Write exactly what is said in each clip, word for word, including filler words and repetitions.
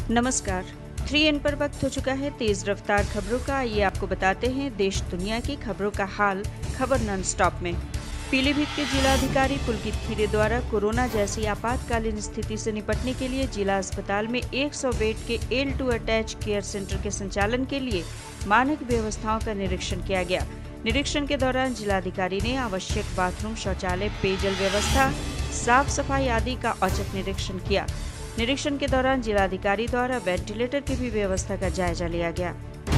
नमस्कार। Three N पर वक्त हो चुका है तेज रफ्तार खबरों का। आइए आपको बताते हैं देश दुनिया की खबरों का हाल। खबर नॉन स्टॉप में। पीलीभीत के जिलाधिकारी पुलकित खीरे द्वारा कोरोना जैसी आपातकालीन स्थिति से निपटने के लिए जिला अस्पताल में सौ बेड के L two attach care centre के संचालन के लिए मानक व्यवस्थाओं का निरीक्षण किया गया। निरीक्षण के दौरान जिलाधिकारी ने आवश्यक बाथरूम, शौचालय, पेयजल व्यवस्था, साफ सफाई आदि का औचक निरीक्षण किया। निरीक्षण के दौरान जिलाधिकारी द्वारा वेंटिलेटर की भी व्यवस्था का जायजा लिया गया।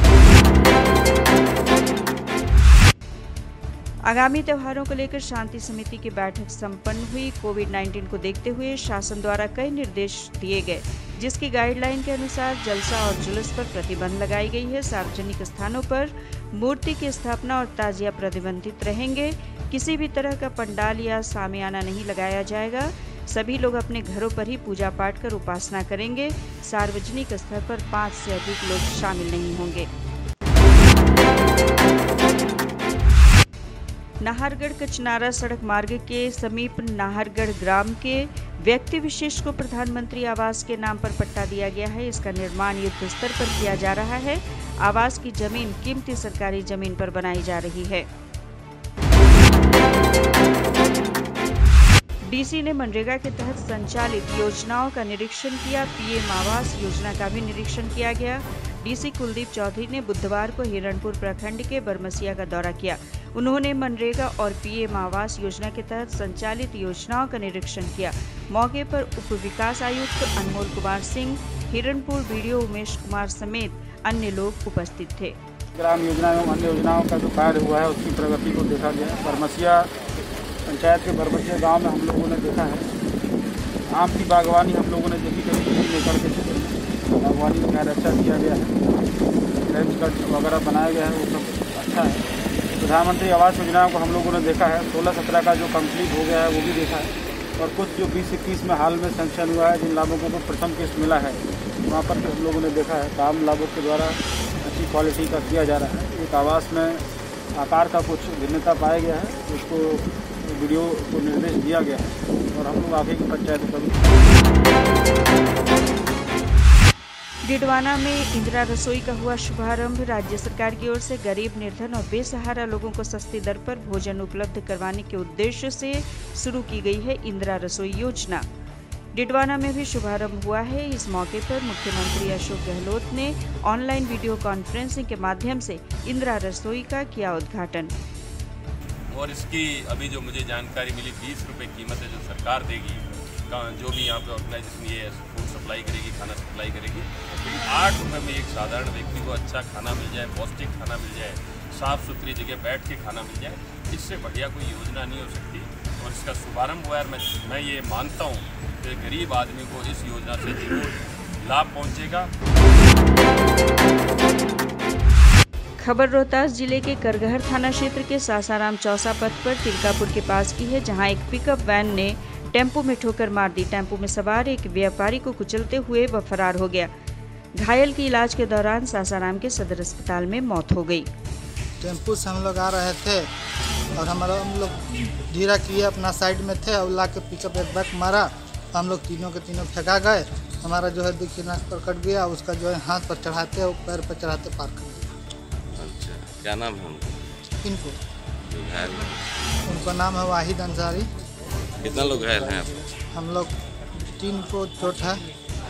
आगामी त्योहारों को लेकर शांति समिति की बैठक संपन्न हुई। कोविड उन्नीस को देखते हुए शासन द्वारा कई निर्देश दिए गए, जिसकी गाइडलाइन के अनुसार जलसा और जुलूस पर प्रतिबंध लगाई गई है। सार्वजनिक स्थानों पर मूर्ति की स्थापना और ताजिया प्रतिबंधित रहेंगे। किसी भी तरह का पंडाल या सामियाना नहीं लगाया जाएगा। सभी लोग अपने घरों पर ही पूजा पाठ कर उपासना करेंगे। सार्वजनिक स्थल पर पाँच से अधिक लोग शामिल नहीं होंगे। नाहरगढ़ कचनारा सड़क मार्ग के समीप नाहरगढ़ ग्राम के व्यक्ति विशेष को प्रधानमंत्री आवास के नाम पर पट्टा दिया गया है। इसका निर्माण युद्ध स्तर पर किया जा रहा है। आवास की जमीन कीमती सरकारी जमीन पर बनाई जा रही है। डीसी ने मनरेगा के तहत संचालित योजनाओं का निरीक्षण किया। पीएम आवास योजना का भी निरीक्षण किया गया। डीसी कुलदीप चौधरी ने बुधवार को हिरणपुर प्रखंड के बरमसिया का दौरा किया। उन्होंने मनरेगा और पीएम आवास योजना के तहत संचालित योजनाओं का निरीक्षण किया। मौके पर उप विकास आयुक्त अनमोल कुमार सिंह, हिरणपुर बीडीओ उमेश कुमार समेत अन्य लोग उपस्थित थे। ग्राम योजना एवं अन्य योजनाओं का जो कार्य हुआ है उसकी प्रगति को देखा गया। बरमसिया पंचायत के बरमसिया गांव में हम लोगों ने देखा है आम की बागवानी हम लोगों ने देखी करीब तीन एकड़ के क्षेत्र में बागवानी का कार्य अच्छा किया गया है। रेंज कट वगैरह बनाया गया है, वो सब अच्छा है। प्रधानमंत्री आवास योजनाओं को हम लोगों ने देखा है। सोलह सत्रह का जो कंप्लीट हो गया है वो भी देखा है, और कुछ जो बीस इक्कीस में हाल में सेंक्शन हुआ है, जिन लाभुकों को प्रथम किस्त मिला है वहाँ पर हम लोगों ने देखा है काम लाभुक के द्वारा अच्छी क्वालिटी का किया जा रहा है। एक आवास में आकार का कुछ भिन्नता पाया गया है, उसको वीडियो को निर्देश दिया गया है, और हम लोग आगे की पंचायत पर डिडवाना में इंदिरा रसोई का हुआ शुभारंभ। राज्य सरकार की ओर से गरीब, निर्धन और बेसहारा लोगों को सस्ती दर पर भोजन उपलब्ध करवाने के उद्देश्य से शुरू की गई है इंदिरा रसोई योजना। डिडवाना में भी शुभारंभ हुआ है। इस मौके पर मुख्यमंत्री अशोक गहलोत ने ऑनलाइन वीडियो कॉन्फ्रेंसिंग के माध्यम से इंदिरा रसोई का किया उद्घाटन। और इसकी अभी जो मुझे जानकारी मिली, बीस रुपये कीमत है जो सरकार देगी, जो भी यहाँ पे ऑर्गेनाइजेशन ये फूड सप्लाई करेगी, खाना सप्लाई करेगी। आठ रुपये में एक साधारण व्यक्ति को अच्छा खाना मिल जाए, पौष्टिक खाना मिल जाए, साफ़ सुथरी जगह बैठ के खाना मिल जाए, इससे बढ़िया कोई योजना नहीं हो सकती। और इसका शुभारंभ हुआ है। मैं मैं ये मानता हूँ कि गरीब आदमी को इस योजना से जरूर लाभ पहुँचेगा। खबर रोहतास जिले के करगहर थाना क्षेत्र के सासाराम चौसा पथ पर तिलकापुर के पास की है, जहां एक पिकअप वैन ने टेम्पो में ठोकर मार दी। टेम्पो में सवार एक व्यापारी को कुचलते हुए वह फरार हो गया। घायल की इलाज के दौरान सासाराम के सदर अस्पताल में मौत हो गई। टेम्पो से हम लोग आ रहे थे और हमारा हम लोग धीरा किए अपना साइड में थे, और ला के पिकअप एक बैक मारा। हम लोग तीनों के तीनों फेंका गए। हमारा जो है देखिए नाक पर कट गया, उसका जो है हाथ पर चढ़ाते और पैर पर चढ़ाते पार कर दिया। अच्छा, क्या नाम है उनका? इनको जो घायल है उनका नाम है वाहिद अंसारी। कितना लोग घायल हैं आप? हम लोग तीन को चोट है।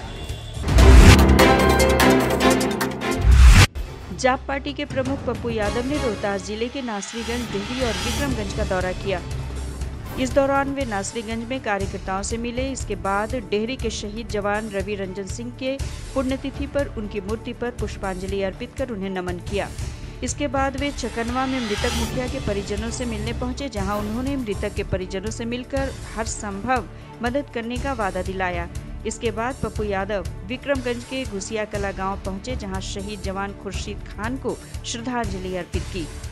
जाप पार्टी के प्रमुख पप्पू यादव ने रोहतास जिले के नासरीगंज, डेहरी और विक्रमगंज का दौरा किया। इस दौरान वे नासरीगंज में कार्यकर्ताओं से मिले। इसके बाद डेहरी के शहीद जवान रवि रंजन सिंह के पुण्यतिथि पर उनकी मूर्ति पर पुष्पांजलि अर्पित कर उन्हें नमन किया। इसके बाद वे चकनवा में मृतक मुखिया के परिजनों से मिलने पहुंचे, जहां उन्होंने मृतक के परिजनों से मिलकर हर संभव मदद करने का वादा दिलाया। इसके बाद पप्पू यादव विक्रमगंज के घुसिया कला गांव पहुंचे, जहां शहीद जवान खुर्शीद खान को श्रद्धांजलि अर्पित की।